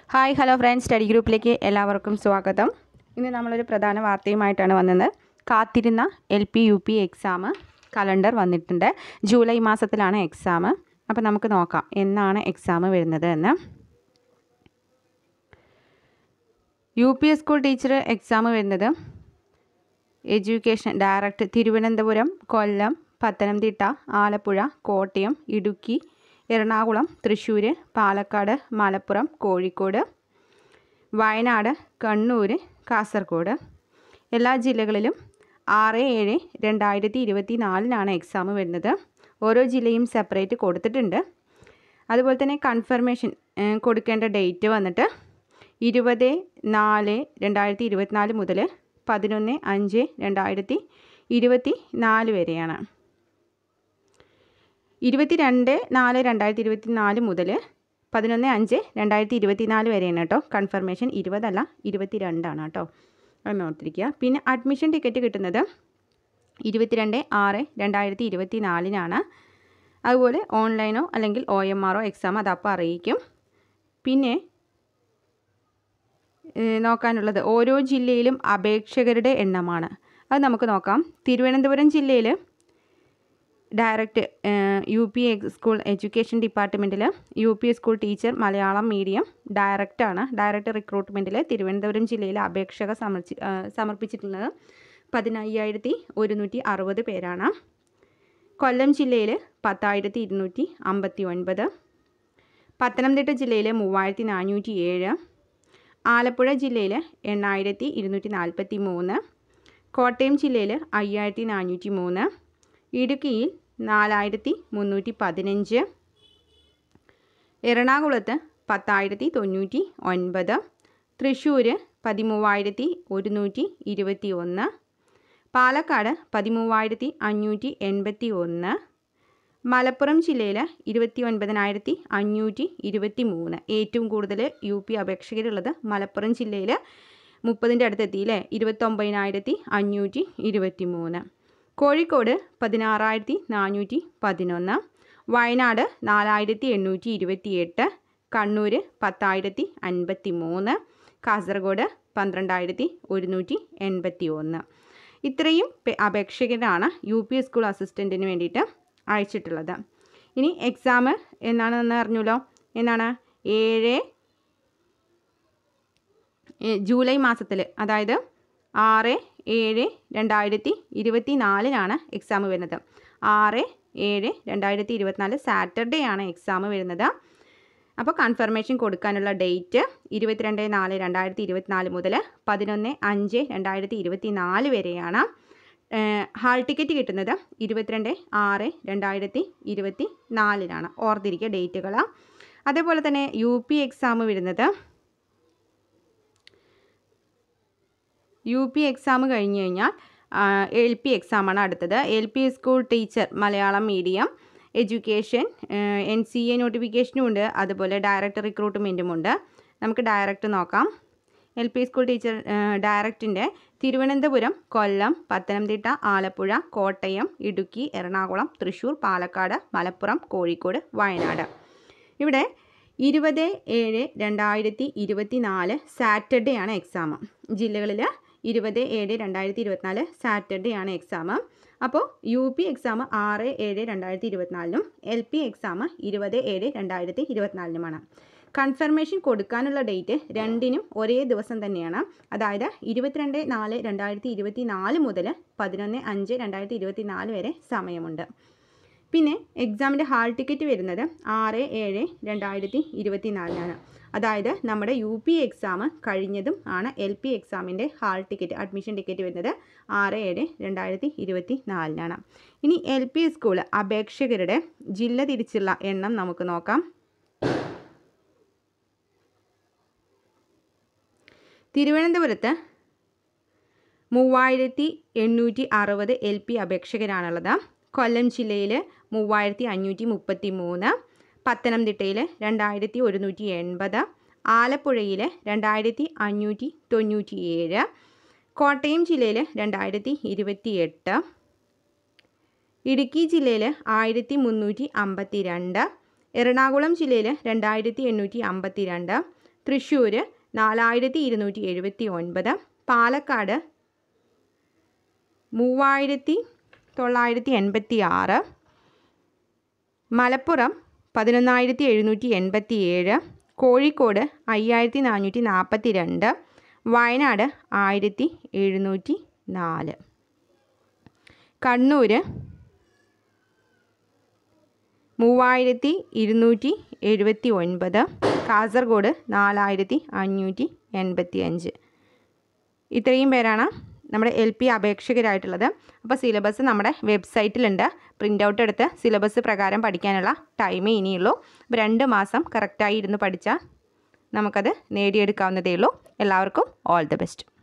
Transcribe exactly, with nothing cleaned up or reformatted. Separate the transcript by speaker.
Speaker 1: Hi hello friends, study ഗ്രൂപ്പിലേക്ക് എല്ലാവർക്കും സ്വാഗതം. ഇന്ന് നമ്മളൊരു പ്രധാന വാർത്തയുമായിട്ടാണ് വന്നത്. കാത്തിരുന്ന L P U P exam calendar വന്നിട്ടുണ്ട്. ജൂലൈ മാസത്തിലാണ് എക്സാം. അപ്പോൾ നമുക്ക് നോക്കാം എന്നാണ് എക്സാം വരുന്നത് എന്ന്. U P school teacher exam വരുന്നത് എഡ്യൂക്കേഷൻ ഡയറക്റ്റ് തിരുവനന്തപുരം, കൊല്ലം, പത്തനംതിട്ട, ആലപ്പുഴ, കോട്ടയം, ഇടുക്കി, എറണാകുളം, തൃശ്ശൂർ, പാലക്കാട്, മലപ്പുറം, കോഴിക്കോട്, വയനാട്, കണ്ണൂർ, കാസർഗോഡ് എല്ലാ ജില്ലകളിലും ആറ് ഏഴ് രണ്ടായിരത്തി ഇരുപത്തി നാലിനാണ് എക്സാം വരുന്നത്. ഓരോ ജില്ലയും സെപ്പറേറ്റ് കൊടുത്തിട്ടുണ്ട്. അതുപോലെ തന്നെ കൺഫർമേഷൻ കൊടുക്കേണ്ട ഡേറ്റ് വന്നിട്ട് ഇരുപത് നാല് രണ്ടായിരത്തി ഇരുപത്തിനാല് മുതൽ പതിനൊന്ന് അഞ്ച് രണ്ടായിരത്തി ഇരുപത്തി നാല് വരെയാണ്. ഇരുപത്തി രണ്ട് നാല് രണ്ടായിരത്തി ഇരുപത്തി നാല് മുതൽ പതിനൊന്ന് അഞ്ച് രണ്ടായിരത്തി ഇരുപത്തി നാല് വരെയാണ് കേട്ടോ. കൺഫർമേഷൻ ഇരുപതല്ല ഇരുപത്തി രണ്ടാണ് കേട്ടോ, അത് ഓർത്തിരിക്കുക. പിന്നെ അഡ്മിഷൻ ടിക്കറ്റ് കിട്ടുന്നത് ഇരുപത്തിരണ്ട് ആറ് രണ്ടായിരത്തി ഇരുപത്തി നാലിനാണ്. അതുപോലെ ഓൺലൈനോ അല്ലെങ്കിൽ ഒ എം ആറോ എക്സാം അതപ്പോൾ അറിയിക്കും. പിന്നെ നോക്കാനുള്ളത് ഓരോ ജില്ലയിലും അപേക്ഷകരുടെ എണ്ണമാണ്. അത് നമുക്ക് നോക്കാം. തിരുവനന്തപുരം ജില്ലയിൽ direct U P school education ഡിപ്പാർട്ട്മെൻറ്റിൽ U P school teacher Malayalam medium ഡയറക്റ്റാണ്. ഡയറക്റ്റ് റിക്രൂട്ട്മെൻറ്റിൽ തിരുവനന്തപുരം ജില്ലയിൽ അപേക്ഷക സമർപ്പി സമർപ്പിച്ചിട്ടുള്ളത് പതിനയ്യായിരത്തി ഒരുന്നൂറ്റി അറുപത് പേരാണ്. കൊല്ലം ജില്ലയിൽ പത്തായിരത്തി ഇരുന്നൂറ്റി അമ്പത്തി ഒൻപത്, പത്തനംതിട്ട ജില്ലയിൽ മൂവായിരത്തി നാനൂറ്റി ഏഴ്, ആലപ്പുഴ ജില്ലയിൽ എണ്ണായിരത്തി ഇരുന്നൂറ്റി നാൽപ്പത്തി മൂന്ന്, കോട്ടയം ജില്ലയിൽ അയ്യായിരത്തി നാനൂറ്റി മൂന്ന്, ഇടുക്കിയിൽ നാലായിരത്തി മുന്നൂറ്റി പതിനഞ്ച്, എറണാകുളത്ത് പത്തായിരത്തി തൊണ്ണൂറ്റി ഒൻപത്, തൃശ്ശൂർ പതിമൂവായിരത്തി ഒരുന്നൂറ്റി ഇരുപത്തി ഒന്ന്, പാലക്കാട് പതിമൂവായിരത്തി അഞ്ഞൂറ്റി എൺപത്തി ഒന്ന്, മലപ്പുറം ജില്ലയിൽ ഇരുപത്തി ഒൻപതിനായിരത്തി അഞ്ഞൂറ്റി ഇരുപത്തി മൂന്ന്. ഏറ്റവും കൂടുതൽ യു പി അപേക്ഷകരുള്ളത് മലപ്പുറം ജില്ലയിൽ മുപ്പതിൻ്റെ അടുത്തെത്തിയില്ലേ, ഇരുപത്തൊമ്പതിനായിരത്തി അഞ്ഞൂറ്റി ഇരുപത്തി മൂന്ന്. കോഴിക്കോട് പതിനാറായിരത്തി നാനൂറ്റി പതിനൊന്ന്, വയനാട് നാലായിരത്തി എണ്ണൂറ്റി ഇരുപത്തി എട്ട്, കണ്ണൂർ പത്തായിരത്തി അൻപത്തി മൂന്ന്, കാസർഗോഡ് പന്ത്രണ്ടായിരത്തി ഒരുന്നൂറ്റി എൺപത്തി ഒന്ന്. ഇത്രയും അപേക്ഷകരാണ് യു പി സ്കൂൾ അസിസ്റ്റൻറ്റിന് വേണ്ടിയിട്ട് അയച്ചിട്ടുള്ളത്. ഇനി എക്സാം എന്നാണെന്ന് അറിഞ്ഞല്ലോ. എന്നാണ് ഏഴ് ജൂലൈ മാസത്തിൽ, അതായത് ആറ് ഏഴ് രണ്ടായിരത്തി ഇരുപത്തി നാലിനാണ് എക്സാം വരുന്നത്. ആറ് ഏഴ് രണ്ടായിരത്തി ഇരുപത്തിനാല് സാറ്റർഡേ ആണ് എക്സാം വരുന്നത്. അപ്പോൾ കൺഫർമേഷൻ കൊടുക്കാനുള്ള ഡേറ്റ് ഇരുപത്തിരണ്ട് നാല് രണ്ടായിരത്തി ഇരുപത്തിനാല് മുതൽ പതിനൊന്ന് അഞ്ച് രണ്ടായിരത്തി ഇരുപത്തി നാല് വരെയാണ്. ഹാൾ ടിക്കറ്റ് കിട്ടുന്നത് ഇരുപത്തിരണ്ട് ആറ് രണ്ടായിരത്തി ഇരുപത്തി നാലിനാണ്. ഓർത്തിരിക്കുക ഡേറ്റുകൾ. അതേപോലെ തന്നെ യു പി എക്സാം വരുന്നത് യു പി എക്സാം കഴിഞ്ഞ് കഴിഞ്ഞാൽ എൽ പി എക്സാമാണ് അടുത്തത്. L P school teacher Malayalam medium education N C A നോട്ടിഫിക്കേഷനും ഉണ്ട്, അതുപോലെ ഡയറക്റ്റ് റിക്രൂട്ട്മെൻറ്റും ഉണ്ട്. നമുക്ക് ഡയറക്റ്റ് നോക്കാം. എൽ പി സ്കൂൾ ടീച്ചർ ഡയറക്റ്റിൻ്റെ തിരുവനന്തപുരം, കൊല്ലം, പത്തനംതിട്ട, ആലപ്പുഴ, കോട്ടയം, ഇടുക്കി, എറണാകുളം, തൃശ്ശൂർ, പാലക്കാട്, മലപ്പുറം, കോഴിക്കോട്, വയനാട്. ഇവിടെ ഇരുപത് ഏഴ് രണ്ടായിരത്തി ഇരുപത്തി നാല് സാറ്റർഡേ ആണ് എക്സാം. ജില്ലകളിൽ ഇരുപത് ഏഴ് രണ്ടായിരത്തി ഇരുപത്തിനാല് സാറ്റർഡേ ആണ് എക്സാം. അപ്പോൾ യു പി എക്സാം ആറ് ഏഴ് രണ്ടായിരത്തി ഇരുപത്തിനാലിനും എൽ പി എക്സാം ഇരുപത് ഏഴ് രണ്ടായിരത്തി ഇരുപത്തിനാലിനുമാണ്. കൺഫർമേഷൻ കൊടുക്കാനുള്ള ഡേറ്റ് രണ്ടിനും ഒരേ ദിവസം തന്നെയാണ്. അതായത് ഇരുപത്തിരണ്ട് നാല് രണ്ടായിരത്തി ഇരുപത്തി നാല് മുതൽ പതിനൊന്ന് അഞ്ച് രണ്ടായിരത്തി ഇരുപത്തി നാല് വരെ സമയമുണ്ട്. പിന്നെ എക്സാമിൻ്റെ ഹാൾ ടിക്കറ്റ് വരുന്നത് ആറ് ഏഴ് രണ്ടായിരത്തി ഇരുപത്തി നാലിനാണ്. അതായത് നമ്മുടെ യു പി എക്സാം കഴിഞ്ഞതും ആണ് എൽ പി എക്സാമിൻ്റെ ഹാൾ ടിക്കറ്റ് അഡ്മിഷൻ ടിക്കറ്റ് വരുന്നത് ആറ് ഏഴ് രണ്ടായിരത്തി ഇരുപത്തി നാലിനാണ്. ഇനി എൽ പി സ്കൂൾ അപേക്ഷകരുടെ ജില്ല തിരിച്ചുള്ള എണ്ണം നമുക്ക് നോക്കാം. തിരുവനന്തപുരത്ത് മൂവായിരത്തി എണ്ണൂറ്റി അറുപത് എൽ പി അപേക്ഷകരാണുള്ളത്. കൊല്ലം ജില്ലയിൽ മൂവായിരത്തി അഞ്ഞൂറ്റി മുപ്പത്തി മൂന്ന്, പത്തനംതിട്ടയിൽ രണ്ടായിരത്തി ഒരുന്നൂറ്റി എൺപത്, ആലപ്പുഴയിൽ രണ്ടായിരത്തി അഞ്ഞൂറ്റി തൊണ്ണൂറ്റി ഏഴ്, കോട്ടയം ജില്ലയിൽ രണ്ടായിരത്തി ഇരുപത്തി എട്ട്, ഇടുക്കി ജില്ലയിൽ ആയിരത്തി മുന്നൂറ്റി അമ്പത്തി രണ്ട്, എറണാകുളം ജില്ലയിൽ രണ്ടായിരത്തി എണ്ണൂറ്റി അമ്പത്തി രണ്ട്, തൃശ്ശൂർ നാലായിരത്തി ഇരുന്നൂറ്റി എഴുപത്തി ഒൻപത്, പാലക്കാട് മൂവായിരത്തി തൊള്ളായിരത്തി എൺപത്തി ആറ്, മലപ്പുറം പതിനൊന്നായിരത്തി എഴുന്നൂറ്റി എൺപത്തി ഏഴ്, കോഴിക്കോട് അയ്യായിരത്തി നാനൂറ്റി നാൽപ്പത്തി രണ്ട്, വയനാട് ആയിരത്തി എഴുന്നൂറ്റി നാല്, കണ്ണൂർ മൂവായിരത്തി ഇരുന്നൂറ്റി എഴുപത്തി ഒൻപത്, കാസർഗോഡ് നാലായിരത്തി അഞ്ഞൂറ്റി എൺപത്തി അഞ്ച്. ഇത്രയും പേരാണ് നമ്മുടെ എൽ പി അപേക്ഷകരായിട്ടുള്ളത്. അപ്പോൾ സിലബസ് നമ്മുടെ വെബ്സൈറ്റിലുണ്ട്. പ്രിൻ്റ് ഔട്ട് എടുത്ത് സിലബസ് പ്രകാരം പഠിക്കാനുള്ള ടൈമേ ഇനിയുള്ളൂ. അപ്പോൾ രണ്ട് മാസം കറക്റ്റായി ഇരുന്ന് പഠിച്ചാൽ നമുക്കത് നേടിയെടുക്കാവുന്നതേ ഉള്ളൂ. എല്ലാവർക്കും ഓൾ ദി ബെസ്റ്റ്.